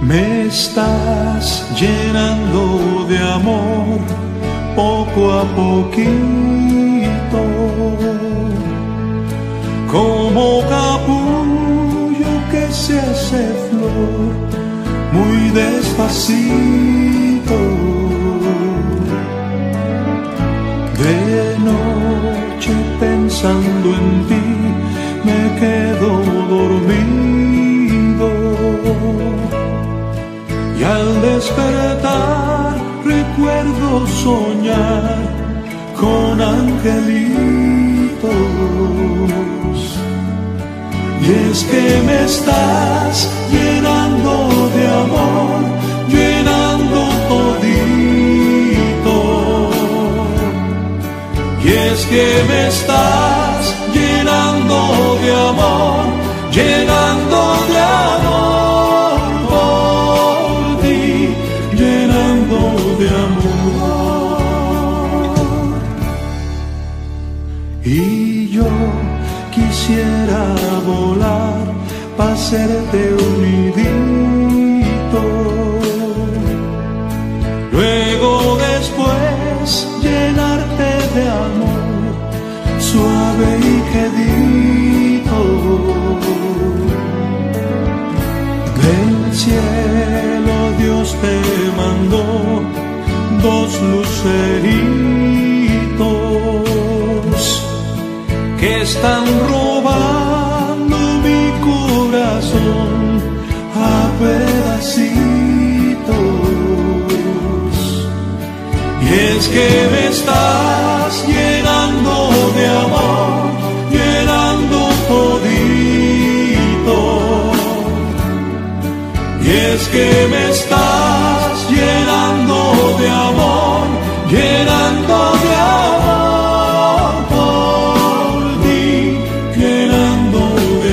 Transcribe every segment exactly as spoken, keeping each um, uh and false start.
Me estás llenando de amor poco a poquito, como capullo que se hace flor muy despacito. De noche pensando en ti me quedo dormido, y al despertar recuerdo soñar con angelitos. Y es que me estás llenando de amor, llenando todito. Y es que me estás llenando de amor, llenando de amor por ti, llenando de amor. Y yo quisiera volar para hacerte un nidito, luego después llenarte de amor suave y quedito. Del cielo Dios te mandó dos luceritos que están robando mi corazón a pedacitos. Y es que me estás llenando de amor, llenando todito. Y es que me estás llenando de amor, llenando de amor por ti, llenando de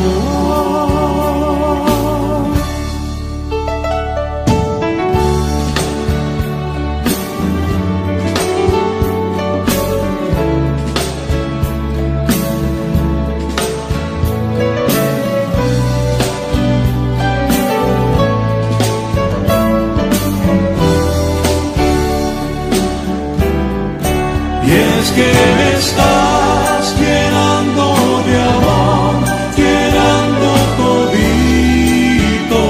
amor. Y es que me estás llenando de amor, llenando todito.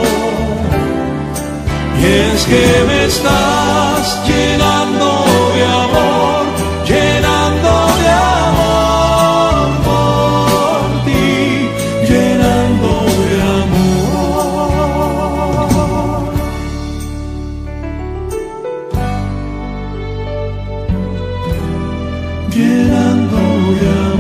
Y es que me estás llenando de amor, llenando de amor por ti, llenando de amor. Llenando de amor.